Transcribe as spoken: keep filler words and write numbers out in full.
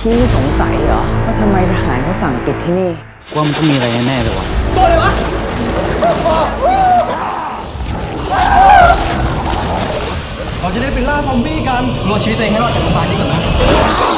พี่สงสัยเหรอว่าทำไมทหารเขาสั่งปิดที่นี่ว่ามันต้องมีอะไรแน่ๆเลยวะตัวอะไรวะเราจะได้ไปล่าซอมบี้กันรอชีวิตตัวเองให้รอดจากโรงพยาบาลนี้ก่อนนะ